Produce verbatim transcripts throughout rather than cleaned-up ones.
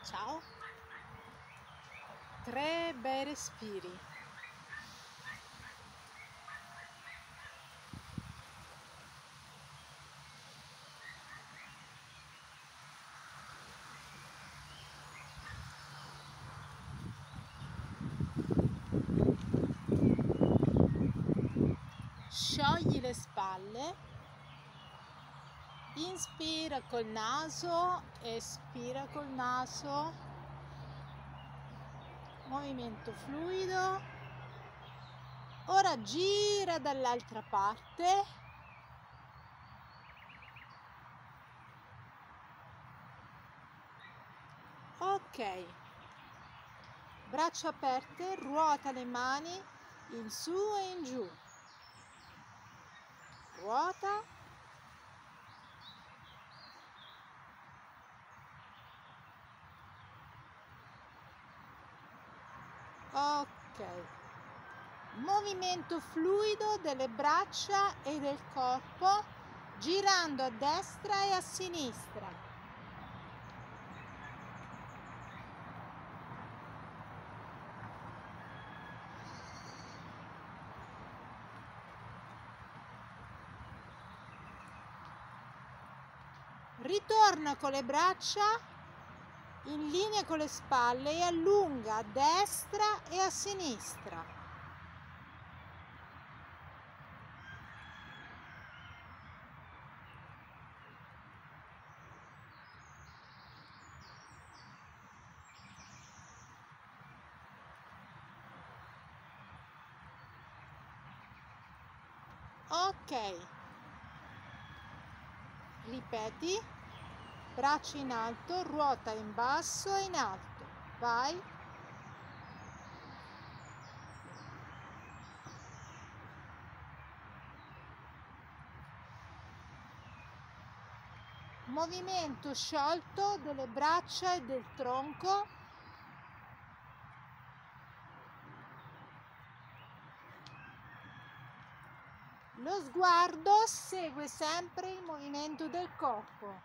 Ciao. Tre bei respiri. Sciogli le spalle. Inspira col naso, espira col naso. Movimento fluido. Ora gira dall'altra parte. Ok. Braccia aperte, ruota le mani in su e in giù. Ruota. Ok. Movimento fluido delle braccia e del corpo, girando a destra e a sinistra. Ritorna con le braccia in linea con le spalle e allunga a destra e a sinistra. Ok. Ripeti. Braccia in alto, ruota in basso e in alto. Vai. Movimento sciolto delle braccia e del tronco. Lo sguardo segue sempre il movimento del corpo.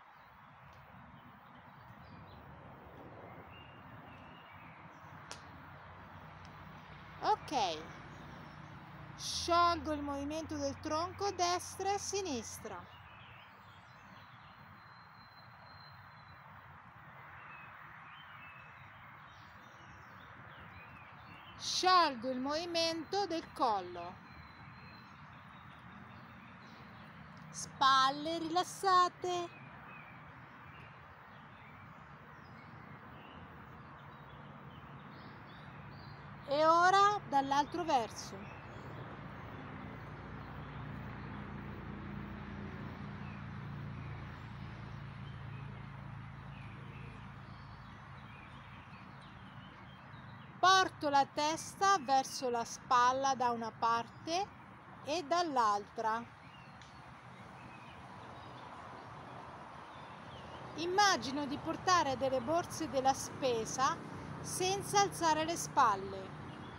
Ok. Sciolgo il movimento del tronco destra e sinistra. Sciolgo il movimento del collo. Spalle rilassate. E ora dall'altro verso. Porto la testa verso la spalla da una parte e dall'altra. Immagino di portare delle borse della spesa senza alzare le spalle.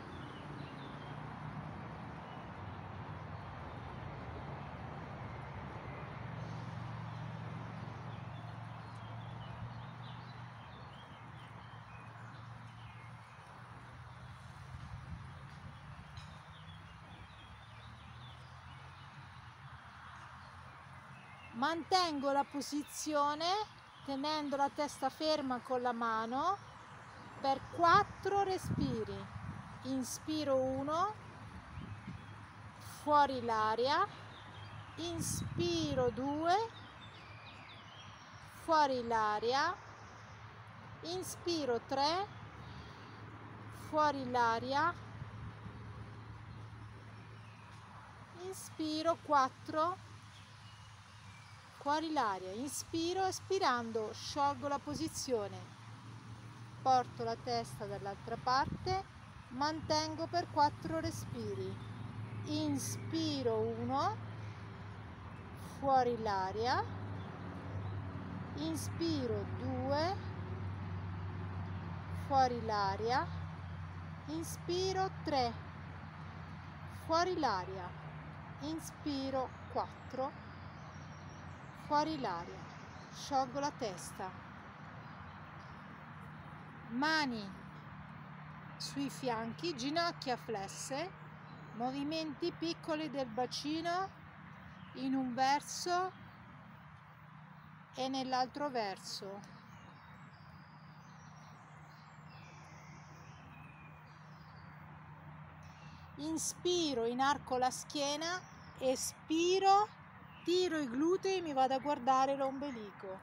Mantengo la posizione tenendo la testa ferma con la mano per quattro respiri. Inspiro uno, fuori l'aria, inspiro due, fuori l'aria, inspiro tre, fuori l'aria, inspiro quattro, fuori l'aria, inspiro, espirando sciolgo la posizione, porto la testa dall'altra parte, mantengo per quattro respiri, inspiro uno, fuori l'aria, inspiro due, fuori l'aria, inspiro tre, fuori l'aria, inspiro quattro, fuori l'aria, sciolgo la testa. mani sui fianchi, ginocchia flesse, movimenti piccoli del bacino in un verso e nell'altro verso. Inspiro, inarco la schiena, espiro, tiro i glutei, mi vado a guardare l'ombelico.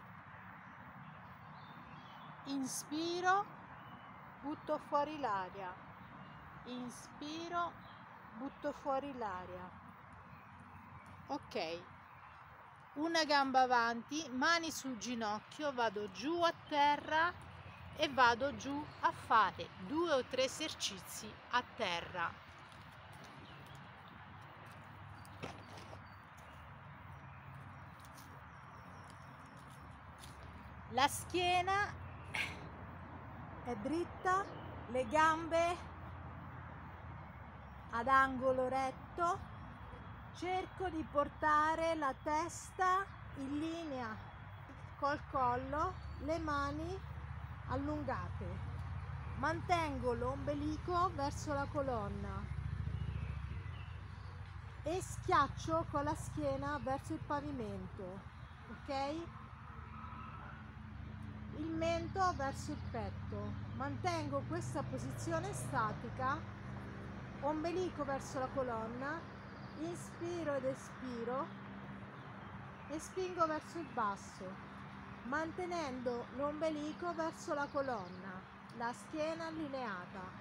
Inspiro, butto fuori l'aria. Inspiro, butto fuori l'aria. Ok. Una gamba avanti, mani sul ginocchio, vado giù a terra e vado giù a fare due o tre esercizi a terra. La schiena è dritta, le gambe ad angolo retto. Cerco di portare la testa in linea col collo, le mani allungate. Mantengo l'ombelico verso la colonna e schiaccio con la schiena verso il pavimento, ok? Il mento verso il petto. Mantengo questa posizione statica, ombelico verso la colonna. Inspiro ed espiro e spingo verso il basso, mantenendo l'ombelico verso la colonna, la schiena allineata.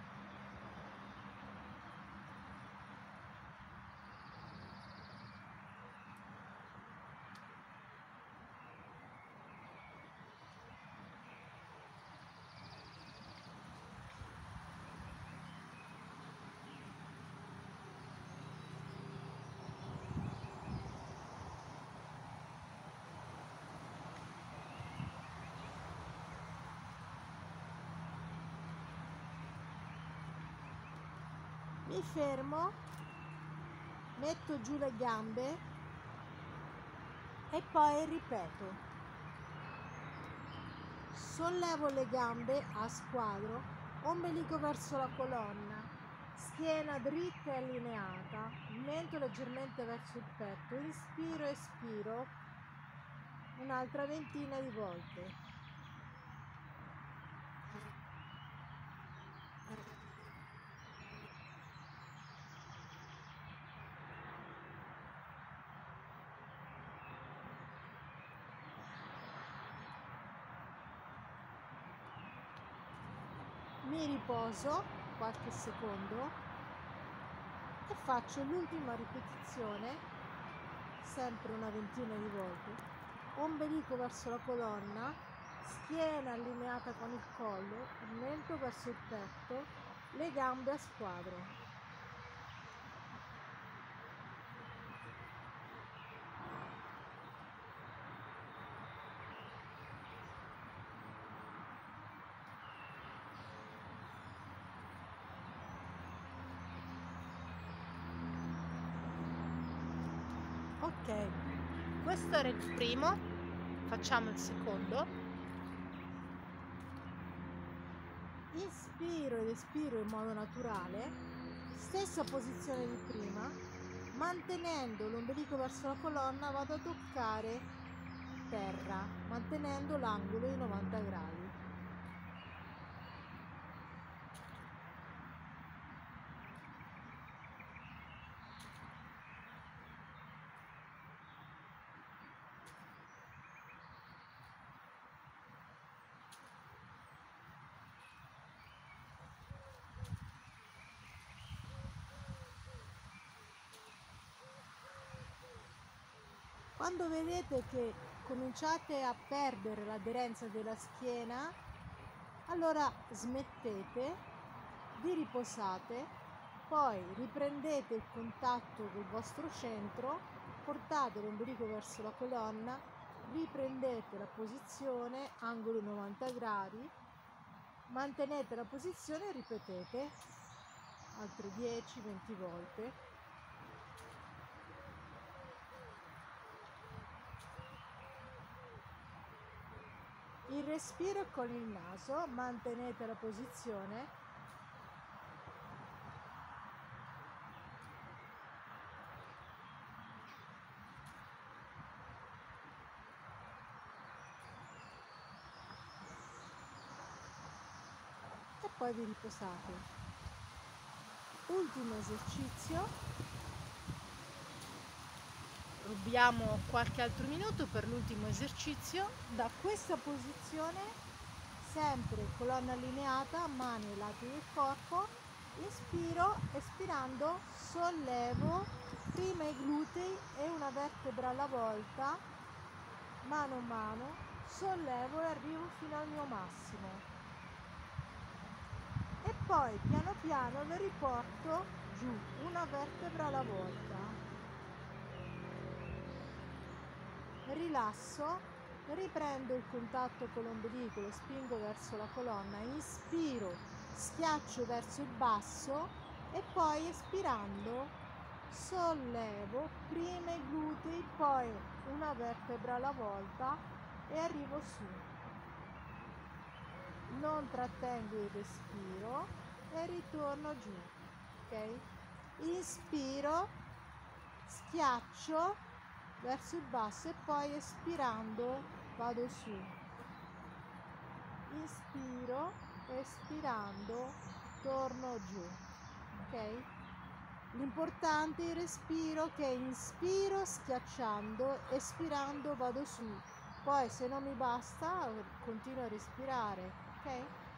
Mi fermo, metto giù le gambe e poi ripeto. Sollevo le gambe a squadro, ombelico verso la colonna, schiena dritta e allineata, mento leggermente verso il petto, inspiro, espiro un'altra ventina di volte. Mi riposo qualche secondo e faccio l'ultima ripetizione, sempre una ventina di volte, ombelico verso la colonna, schiena allineata con il collo, il mento verso il petto, le gambe a squadro. Ok, questo era il primo, facciamo il secondo. Inspiro ed espiro in modo naturale, stessa posizione di prima, mantenendo l'ombelico verso la colonna vado a toccare terra, mantenendo l'angolo di novanta gradi. Quando vedete che cominciate a perdere l'aderenza della schiena, allora smettete, vi riposate, poi riprendete il contatto col vostro centro, portate l'ombelico verso la colonna, riprendete la posizione, angolo novanta gradi, mantenete la posizione e ripetete altre dieci venti volte. Il respiro è con il naso, mantenete la posizione. E poi vi riposate. Ultimo esercizio. Rubiamo qualche altro minuto per l'ultimo esercizio. Da questa posizione, sempre colonna allineata, mani ai lati del corpo, inspiro, espirando sollevo prima i glutei e una vertebra alla volta, mano a mano, sollevo e arrivo fino al mio massimo. E poi piano piano lo riporto giù, una vertebra alla volta. Rilasso, riprendo il contatto con l'ombelico, lo spingo verso la colonna, inspiro, schiaccio verso il basso e poi espirando sollevo prima i glutei, poi una vertebra alla volta e arrivo su. Non trattengo il respiro e ritorno giù, ok? Inspiro, schiaccio verso il basso e poi espirando vado su. Inspiro, espirando torno giù, ok? L'importante è il respiro, che inspiro schiacciando, espirando vado su. Poi se non mi basta continuo a respirare. Ok?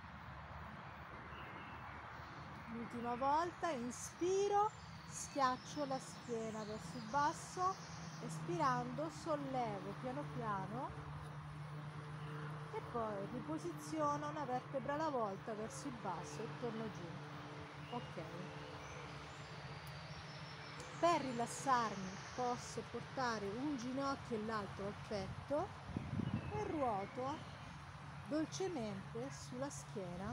L'ultima volta, inspiro, schiaccio la schiena verso il basso, espirando sollevo piano piano e poi riposiziono una vertebra alla volta verso il basso e torno giù. Ok. Per rilassarmi posso portare un ginocchio e l'altro al petto e ruoto dolcemente sulla schiena.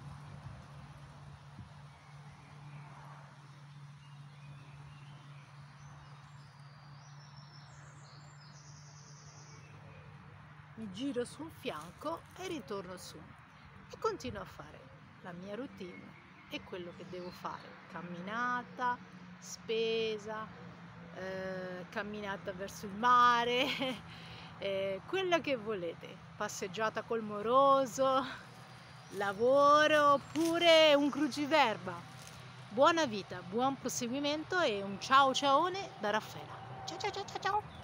Mi giro su un fianco e ritorno su e continuo a fare la mia routine e quello che devo fare: camminata, spesa, eh, camminata verso il mare, eh, quella che volete, passeggiata col moroso, lavoro oppure un cruciverba. Buona vita, buon proseguimento e un ciao ciaone da Raffaela. Ciao ciao ciao ciao ciao!